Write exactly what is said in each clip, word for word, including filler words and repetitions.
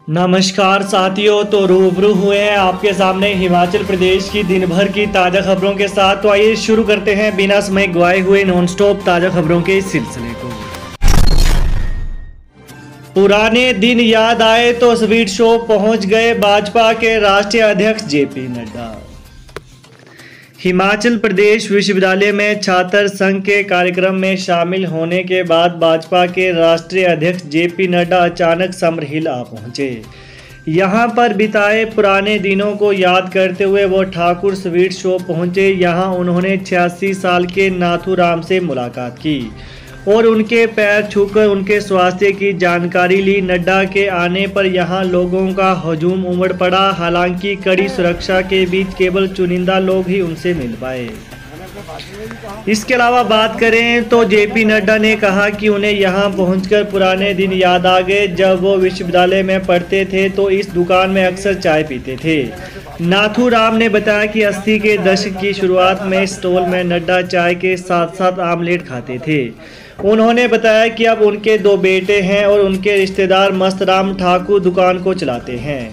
नमस्कार साथियों, तो रूबरू हुए हैं आपके सामने हिमाचल प्रदेश की दिन भर की ताज़ा खबरों के साथ। तो आइए शुरू करते हैं बिना समय गवाए हुए नॉन स्टॉप ताज़ा खबरों के सिलसिले को। पुराने दिन याद आए तो स्वीट शो पहुंच गए भाजपा के राष्ट्रीय अध्यक्ष जेपी नड्डा। हिमाचल प्रदेश विश्वविद्यालय में छात्र संघ के कार्यक्रम में शामिल होने के बाद भाजपा के राष्ट्रीय अध्यक्ष जेपी नड्डा अचानक समर हिल आ पहुंचे। यहां पर बिताए पुराने दिनों को याद करते हुए वो ठाकुर स्वीट शो पहुंचे। यहां उन्होंने छियासी साल के नाथूराम से मुलाकात की और उनके पैर छूकर उनके स्वास्थ्य की जानकारी ली। नड्डा के आने पर यहां लोगों का हजूम उमड़ पड़ा। हालांकि कड़ी सुरक्षा के बीच केवल चुनिंदा लोग ही उनसे मिल पाए। इसके अलावा बात करें तो जेपी नड्डा ने कहा कि उन्हें यहां पहुंचकर पुराने दिन याद आ गए। जब वो विश्वविद्यालय में पढ़ते थे तो इस दुकान में अक्सर चाय पीते थे। नाथूराम ने बताया कि अस्सी के दशक की शुरुआत में स्टॉल में नड्डा चाय के साथ साथ आमलेट खाते थे। उन्होंने बताया कि अब उनके दो बेटे हैं और उनके रिश्तेदार मस्तराम ठाकुर दुकान को चलाते हैं।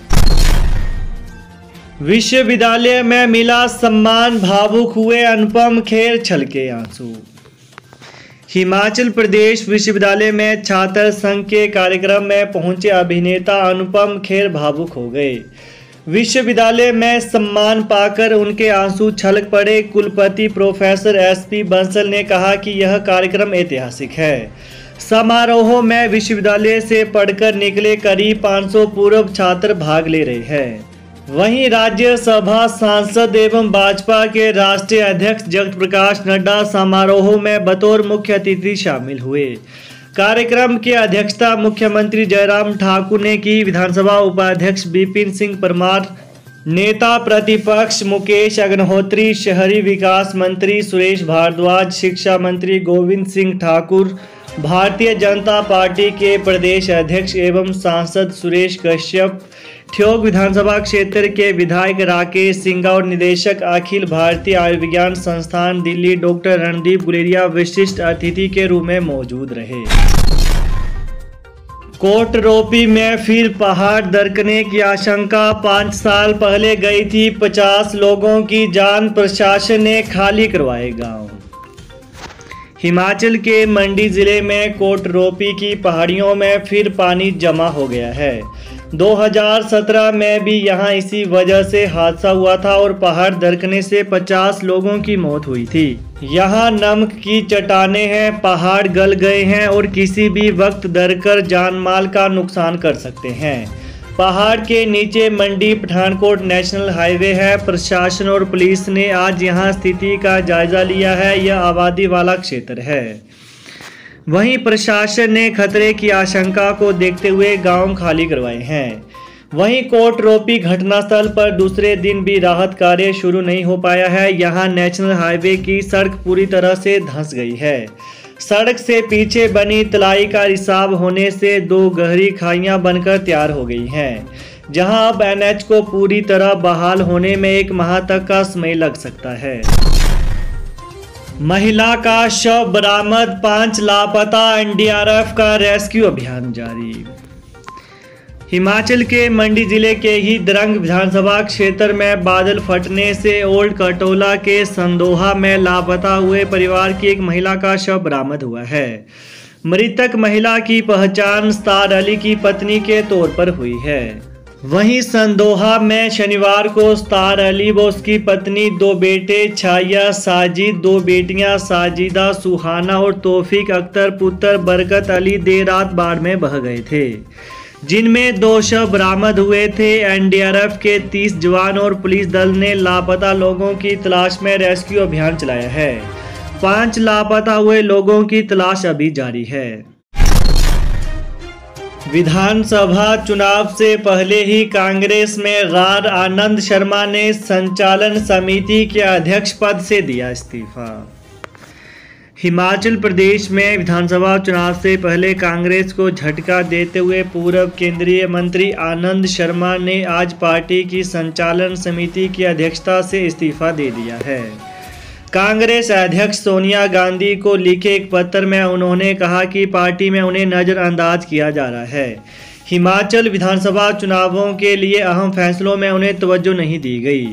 विश्वविद्यालय में मिला सम्मान, भावुक हुए अनुपम खेर, छलके आंसू। हिमाचल प्रदेश विश्वविद्यालय में छात्र संघ के कार्यक्रम में पहुंचे अभिनेता अनुपम खेर भावुक हो गए। विश्वविद्यालय में सम्मान पाकर उनके आंसू छलक पड़े। कुलपति प्रोफेसर एस पी बंसल ने कहा कि यह कार्यक्रम ऐतिहासिक है। समारोह में विश्वविद्यालय से पढ़कर निकले करीब पाँच सौ पूर्व छात्र भाग ले रहे हैं। वहीं राज्यसभा सांसद एवं भाजपा के राष्ट्रीय अध्यक्ष जगत प्रकाश नड्डा समारोह में बतौर मुख्य अतिथि शामिल हुए। कार्यक्रम की अध्यक्षता मुख्यमंत्री जयराम ठाकुर ने की। विधानसभा उपाध्यक्ष विपिन सिंह परमार, नेता प्रतिपक्ष मुकेश अग्निहोत्री, शहरी विकास मंत्री सुरेश भारद्वाज, शिक्षा मंत्री गोविंद सिंह ठाकुर, भारतीय जनता पार्टी के प्रदेश अध्यक्ष एवं सांसद सुरेश कश्यप, ठियोग विधानसभा क्षेत्र के विधायक राकेश सिंह और निदेशक अखिल भारतीय आयुर्विज्ञान संस्थान दिल्ली डॉक्टर रणदीप गुलेरिया विशिष्ट अतिथि के रूप में मौजूद रहे। कोटरोपी में फिर पहाड़ दरकने की आशंका। पाँच साल पहले गई थी पचास लोगों की जान, प्रशासन ने खाली करवाए गांव। हिमाचल के मंडी जिले में कोटरोपी की पहाड़ियों में फिर पानी जमा हो गया है। दो हज़ार सत्रह में भी यहां इसी वजह से हादसा हुआ था और पहाड़ दरकने से पचास लोगों की मौत हुई थी। यहां नमक की चट्टानें हैं, पहाड़ गल गए हैं और किसी भी वक्त दरकर जान माल का नुकसान कर सकते हैं। पहाड़ के नीचे मंडी पठानकोट नेशनल हाईवे है। प्रशासन और पुलिस ने आज यहां स्थिति का जायजा लिया है। यह आबादी वाला क्षेत्र है। वहीं प्रशासन ने खतरे की आशंका को देखते हुए गांव खाली करवाए हैं। वहीं कोटरोपी घटनास्थल पर दूसरे दिन भी राहत कार्य शुरू नहीं हो पाया है। यहां नेशनल हाईवे की सड़क पूरी तरह से धंस गई है। सड़क से पीछे बनी तलाई का रिसाव होने से दो गहरी खाइयां बनकर तैयार हो गई हैं, जहां अब एन एच को पूरी तरह बहाल होने में एक माह तक का समय लग सकता है। महिला का शव बरामद, पांच लापता, एन डी आर एफ का रेस्क्यू अभियान जारी। हिमाचल के मंडी जिले के ही द्रंग विधानसभा क्षेत्र में बादल फटने से ओल्ड कटोला के संदोहा में लापता हुए परिवार की एक महिला का शव बरामद हुआ है। मृतक महिला की पहचान स्टार अली की पत्नी के तौर पर हुई है। वहीं संदोहा में शनिवार को स्टार अली व उसकी पत्नी, दो बेटे छाया साजिद, दो बेटियां साजिदा सुहाना और तौफीक अख्तर पुत्र बरकत अली देर रात बाढ़ में बह गए थे, जिनमें दो शव बरामद हुए थे। एन डी आर एफ के तीस जवान और पुलिस दल ने लापता लोगों की तलाश में रेस्क्यू अभियान चलाया है। पांच लापता हुए लोगों की तलाश अभी जारी है। विधानसभा चुनाव से पहले ही कांग्रेस में गार आनंद शर्मा ने संचालन समिति के अध्यक्ष पद से दिया इस्तीफा। हिमाचल प्रदेश में विधानसभा चुनाव से पहले कांग्रेस को झटका देते हुए पूर्व केंद्रीय मंत्री आनंद शर्मा ने आज पार्टी की संचालन समिति की अध्यक्षता से इस्तीफा दे दिया है। कांग्रेस अध्यक्ष सोनिया गांधी को लिखे एक पत्र में उन्होंने कहा कि पार्टी में उन्हें नज़रअंदाज किया जा रहा है। हिमाचल विधानसभा चुनावों के लिए अहम फैसलों में उन्हें तवज्जो नहीं दी गई।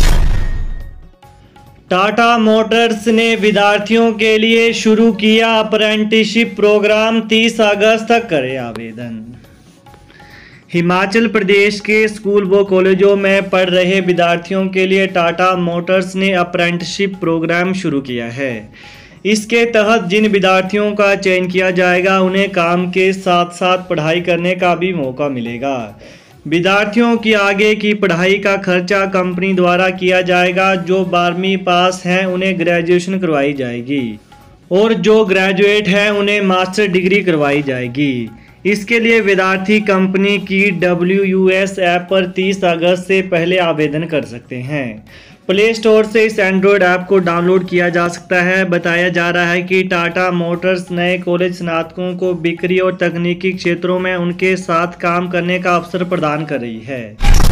टाटा मोटर्स ने विद्यार्थियों के लिए शुरू किया अप्रेंटिसशिप प्रोग्राम, तीस अगस्त तक करें आवेदन। हिमाचल प्रदेश के स्कूल व कॉलेजों में पढ़ रहे विद्यार्थियों के लिए टाटा मोटर्स ने अप्रेंटिसशिप प्रोग्राम शुरू किया है। इसके तहत जिन विद्यार्थियों का चयन किया जाएगा उन्हें काम के साथ साथ पढ़ाई करने का भी मौका मिलेगा। विद्यार्थियों की आगे की पढ़ाई का खर्चा कंपनी द्वारा किया जाएगा। जो बारहवीं पास हैं उन्हें ग्रेजुएशन करवाई जाएगी और जो ग्रेजुएट हैं उन्हें मास्टर डिग्री करवाई जाएगी। इसके लिए विद्यार्थी कंपनी की डब्ल्यू यू एस ऐप पर तीस अगस्त से पहले आवेदन कर सकते हैं। प्ले स्टोर से इस एंड्रॉयड ऐप को डाउनलोड किया जा सकता है। बताया जा रहा है कि टाटा मोटर्स नए कॉलेज स्नातकों को बिक्री और तकनीकी क्षेत्रों में उनके साथ काम करने का अवसर प्रदान कर रही है।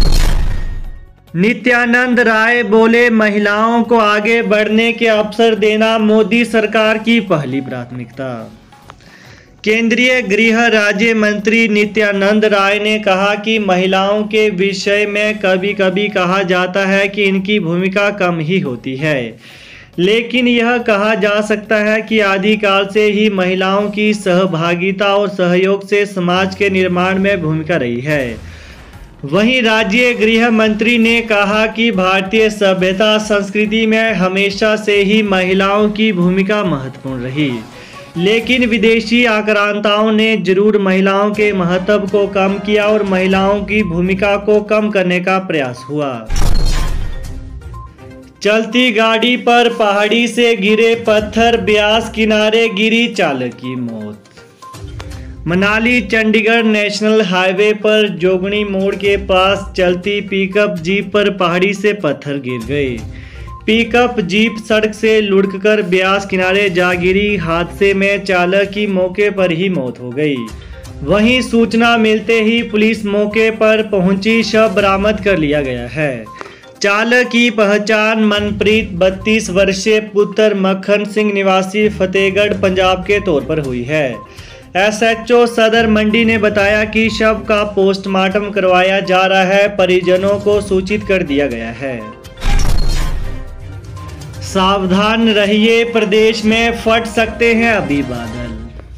नित्यानंद राय बोले, महिलाओं को आगे बढ़ने के अवसर देना मोदी सरकार की पहली प्राथमिकता। केंद्रीय गृह राज्य मंत्री नित्यानंद राय ने कहा कि महिलाओं के विषय में कभी कभी कहा जाता है कि इनकी भूमिका कम ही होती है, लेकिन यह कहा जा सकता है कि आदिकाल से ही महिलाओं की सहभागिता और सहयोग से समाज के निर्माण में भूमिका रही है। वहीं राज्य गृह मंत्री ने कहा कि भारतीय सभ्यता संस्कृति में हमेशा से ही महिलाओं की भूमिका महत्वपूर्ण रही, लेकिन विदेशी आक्रांताओं ने जरूर महिलाओं के महत्व को कम किया और महिलाओं की भूमिका को कम करने का प्रयास हुआ। चलती गाड़ी पर पहाड़ी से गिरे पत्थर, ब्यास किनारे गिरी चालक की मौत। मनाली चंडीगढ़ नेशनल हाईवे पर जोगणी मोड़ के पास चलती पिकअप जीप पर पहाड़ी से पत्थर गिर गए। पिकअप जीप सड़क से लुढ़ककर ब्यास किनारे जा गिरी। हादसे में चालक की मौके पर ही मौत हो गई। वहीं सूचना मिलते ही पुलिस मौके पर पहुंची, शव बरामद कर लिया गया है। चालक की पहचान मनप्रीत बत्तीस वर्षीय पुत्र मक्खन सिंह निवासी फतेहगढ़ पंजाब के तौर पर हुई है। एस एच ओ सदर मंडी ने बताया कि शव का पोस्टमार्टम करवाया जा रहा है। परिजनों को सूचित कर दिया गया है। सावधान रहिए, प्रदेश में फट सकते हैं अभी बादल।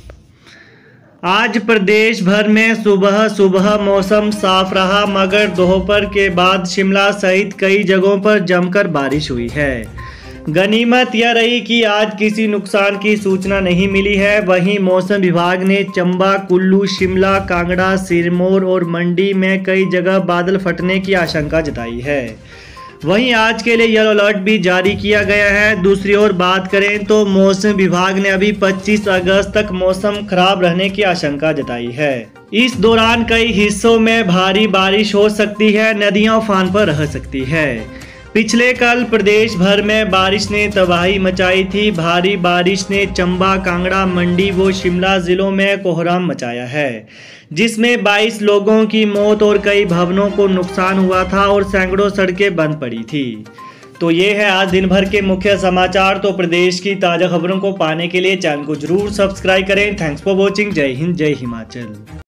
आज प्रदेश भर में सुबह सुबह मौसम साफ रहा, मगर दोपहर के बाद शिमला सहित कई जगहों पर जमकर बारिश हुई है। गनीमत यह रही कि आज किसी नुकसान की सूचना नहीं मिली है। वहीं मौसम विभाग ने चंबा, कुल्लू, शिमला, कांगड़ा, सिरमौर और मंडी में कई जगह बादल फटने की आशंका जताई है। वहीं आज के लिए येलो अलर्ट भी जारी किया गया है। दूसरी ओर बात करें तो मौसम विभाग ने अभी पच्चीस अगस्त तक मौसम खराब रहने की आशंका जताई है। इस दौरान कई हिस्सों में भारी बारिश हो सकती है, नदियां उफान पर रह सकती है। पिछले कल प्रदेश भर में बारिश ने तबाही मचाई थी। भारी बारिश ने चंबा, कांगड़ा, मंडी व शिमला जिलों में कोहराम मचाया है, जिसमें बाईस लोगों की मौत और कई भवनों को नुकसान हुआ था और सैकड़ों सड़कें बंद पड़ी थी। तो ये है आज दिन भर के मुख्य समाचार। तो प्रदेश की ताज़ा खबरों को पाने के लिए चैनल को जरूर सब्सक्राइब करें। Thanks for watching. जय हिंद, जय हिमाचल।